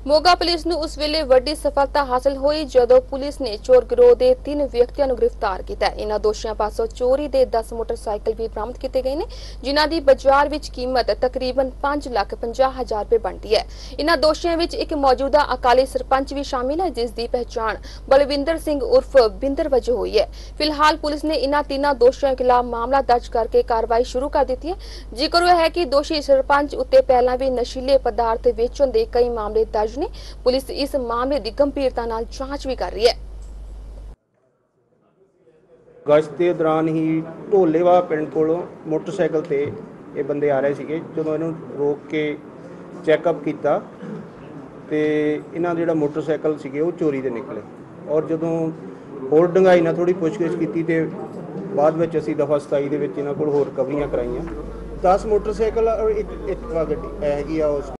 Moga police ਨੂੰ ਉਸ ਵੇਲੇ ਵੱਡੀ ਸਫਲਤਾ ਹਾਸਲ ਹੋਈ ਜਦੋਂ ਪੁਲਿਸ ਨੇ ਚੋਰ ਗਿਰੋਹ ਦੇ 3 ਵਿਅਕਤੀਆਂ ਨੂੰ ਗ੍ਰਿਫਤਾਰ ਕੀਤਾ। ਇਨ੍ਹਾਂ ਦੋਸ਼ੀਆਂ ਪਾਸੋਂ ਚੋਰੀ ਦੇ 10 ਮੋਟਰਸਾਈਕਲ ਵੀ ਬਰਾਮਦ ਕੀਤੇ ਗਏ ਨੇ, ਜਿਨ੍ਹਾਂ ਦੀ ਬਾਜ਼ਾਰ ਵਿੱਚ ਕੀਮਤ ਤਕਰੀਬਨ 5,50,000 ਰੁਪਏ ਬਣਦੀ ਹੈ। ਇਨ੍ਹਾਂ ਦੋਸ਼ੀਆਂ ਵਿੱਚ ਇੱਕ ਮੌਜੂਦਾ ਅਕਾਲੀ ਸਰਪੰਚ ਵੀ ਸ਼ਾਮਿਲ ਹੈ, ਜਿਸ ਦੀ ਪਹਿਚਾਣ ਬਲਵਿੰਦਰ ਸਿੰਘ ਉਰਫ ਬਿੰਦਰ ਵਜੋਂ ਹੋਈ ਹੈ। ਫਿਲਹਾਲ ਪੁਲਿਸ ਨੇ ਇਨ੍ਹਾਂ ਤਿੰਨਾਂ ਦੋਸ਼ੀਆਂ ਖਿਲਾਫ ਮਾਮਲਾ ਦਰਜ ਕਰਕੇ ਕਾਰਵਾਈ ਸ਼ੁਰੂ ਕਰ ਦਿੱਤੀ ਹੈ। ਜ਼ਿਕਰਯੋਗ ਹੈ ਕਿ ਦੋਸ਼ੀ ਸਰਪੰਚ ਉੱਤੇ ਪਹਿਲਾਂ ਵੀ ਨਸ਼ੀਲੇ ਪਦਾਰਥ ਵੇਚਣ ਦੇ ਕਈ ਮਾਮਲੇ ਦਰਜ ਨੇ। ਪੁਲਿਸ ਇਸ ਮਾਮਲੇ ਦੀ ਗੰਭੀਰਤਾ ਨਾਲ ਜਾਂਚ ਵੀ ਕਰ ਰਹੀ ਹੈ। गश्त के दौरान ही ढोलेवा पिंड कोलों मोटरसाइकिल ते ये बंदे आ रहे थे। जो इन्हों रोक के चैकअप किया तो इन्हों जो मोटरसाइकिल से वो चोरी के निकले और जो होर ढंगाई ना थोड़ी पुछगिछ की तो बाद में असी दफा 27 के इन्हों को होर रिकवरियां कराइया। 10 मोटरसाइकिल और एक एक्टिवा गड्डी हैगी।